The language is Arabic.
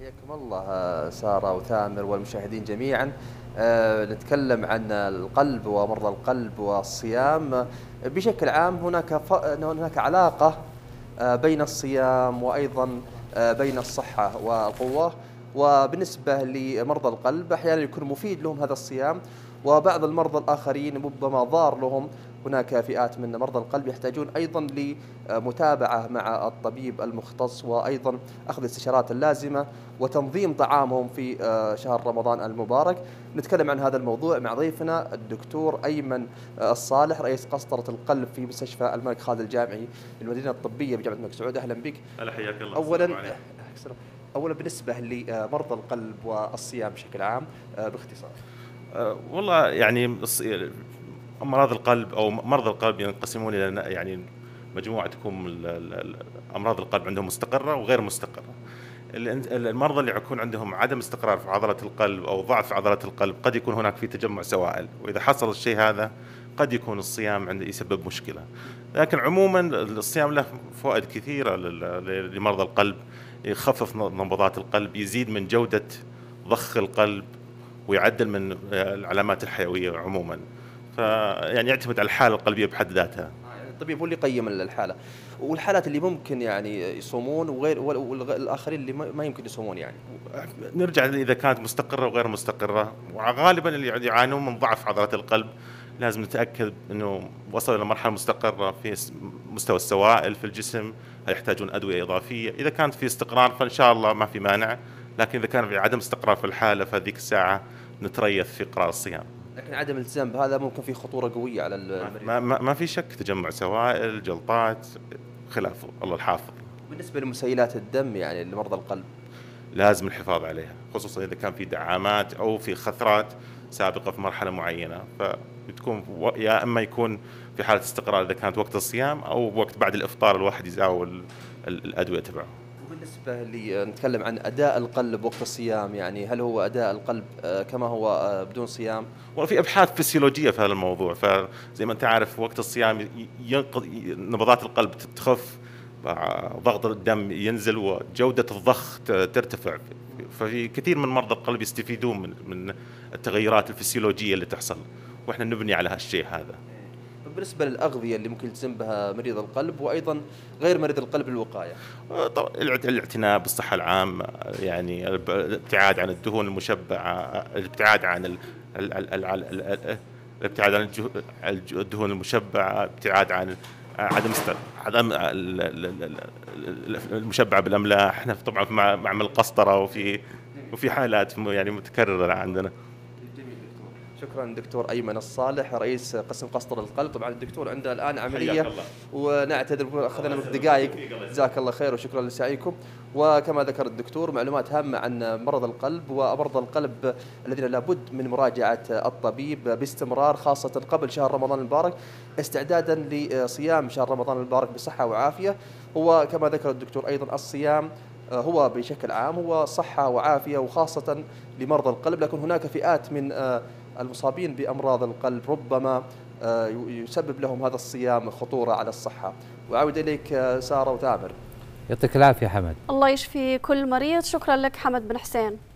حياكم الله سارة وثامر والمشاهدين جميعا. نتكلم عن القلب ومرضى القلب والصيام بشكل عام. هناك علاقة بين الصيام وأيضا بين الصحة والقوة. وبالنسبة لمرضى القلب أحيانا يكون مفيد لهم هذا الصيام، وبعض المرضى الآخرين ربما ضار لهم. هناك فئات من مرضى القلب يحتاجون أيضا لمتابعة مع الطبيب المختص، وأيضا أخذ الاستشارات اللازمة وتنظيم طعامهم في شهر رمضان المبارك. نتكلم عن هذا الموضوع مع ضيفنا الدكتور أيمن الصالح، رئيس قسطرة القلب في مستشفى الملك خالد الجامعي للمدينة الطبية بجامعة الملك سعود. أهلا بك. هلا، حياك الله. أولا بالنسبة لمرضى القلب والصيام بشكل عام باختصار. والله يعني امراض القلب او مرضى القلب ينقسمون الى يعني مجموعه تكون امراض القلب عندهم مستقره وغير مستقره. المرضى اللي يكون عندهم عدم استقرار في عضله القلب او ضعف في عضله القلب قد يكون هناك في تجمع سوائل، واذا حصل الشيء هذا قد يكون الصيام عنده يسبب مشكله. لكن عموما الصيام له فوائد كثيره لمرضى القلب. يخفف نبضات القلب، يزيد من جوده ضخ القلب، ويعدل من العلامات الحيويه عموما. فيعني يعتمد على الحاله القلبيه بحد ذاتها. الطبيب هو اللي يقيم الحاله، والحالات اللي ممكن يعني يصومون والاخرين اللي ما يمكن يصومون يعني. نرجع اذا كانت مستقره وغير مستقره، وغالبا اللي يعانون من ضعف عضله القلب لازم نتاكد انه وصلوا الى مرحله مستقره في مستوى السوائل في الجسم، هل يحتاجون ادويه اضافيه. اذا كانت في استقرار فان شاء الله ما في مانع، لكن اذا كان في عدم استقرار في الحاله فهذيك الساعه نتريث في قرار الصيام. لكن عدم الالتزام بهذا ممكن في خطوره قويه على المريض. ما في شك، تجمع سوائل، جلطات، خلافه، الله الحافظ. بالنسبه لمسيلات الدم يعني لمرضى القلب لازم الحفاظ عليها، خصوصا اذا كان في دعامات او في خثرات سابقه في مرحله معينه، فبتكون يا اما يكون في حاله استقرار اذا كانت وقت الصيام، او وقت بعد الافطار الواحد يزاول الادويه تبعه. وبالنسبه نتكلم عن اداء القلب وقت الصيام، يعني هل هو اداء القلب كما هو بدون صيام؟ وفي ابحاث فسيولوجيه في هذا الموضوع. فزي ما انت عارف وقت الصيام نبضات القلب تخف، ضغط الدم ينزل، وجوده الضخ ترتفع. ففي كثير من مرضى القلب يستفيدون من التغيرات الفسيولوجيه اللي تحصل، واحنا نبني على هالشيء هذا. بالنسبة للأغذية اللي ممكن يلتزم بها مريض القلب وأيضا غير مريض القلب الوقاية، الاعتناء بالصحة العامة، يعني الابتعاد عن الدهون المشبعة، الابتعاد عن الدهون المشبعة، ابتعاد عن عدم المشبعة بالأملاح. احنا طبعا في معمل قسطرة، وفي حالات يعني متكررة عندنا. شكرا دكتور أيمن الصالح، رئيس قسم قسطرة القلب. طبعا الدكتور عنده الآن عملية ونعتذر أخذنا منك دقائق. جزاك الله خير وشكرا لسعيكم. وكما ذكر الدكتور معلومات هامة عن مرض القلب ومرضى القلب الذين لابد من مراجعة الطبيب باستمرار، خاصة قبل شهر رمضان المبارك استعدادا لصيام شهر رمضان المبارك بصحة وعافية. هو كما ذكر الدكتور أيضا الصيام هو بشكل عام هو صحة وعافية، وخاصة لمرضى القلب. لكن هناك فئات من المصابين بأمراض القلب ربما يسبب لهم هذا الصيام خطورة على الصحة. وأعود إليك سارة وتامر. يعطيك العافية حمد. الله يشفي كل مريض. شكرا لك حمد بن حسين.